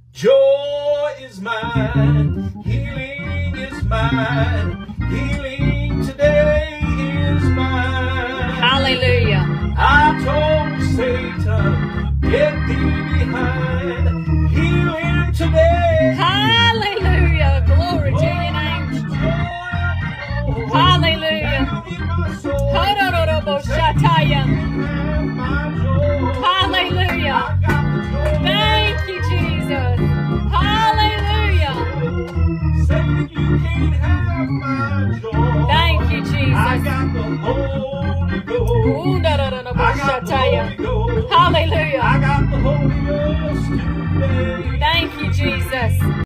Joy is mine, healing is mine, healing today is mine. Hallelujah. I told Satan, get thee behind, healing today. Hallelujah. Glory to your name. Hallelujah. Hallelujah. Thank you, Jesus. Hallelujah. Thank you, Jesus. I got the Holy Ghost. Hallelujah. I got the Holy Ghost today. Thank you, Jesus.